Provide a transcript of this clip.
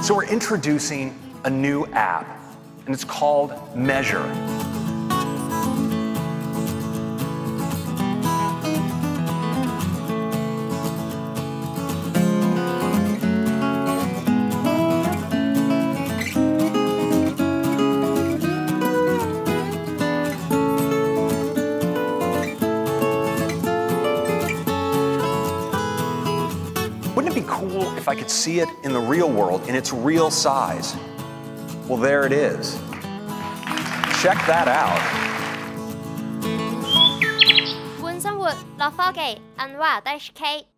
So we're introducing a new app, and it's called Measure. Wouldn't it be cool if I could see it in the real world, in its real size? Well, there it is. Check that out. 換生活，樂科技，UNWIRE.HK。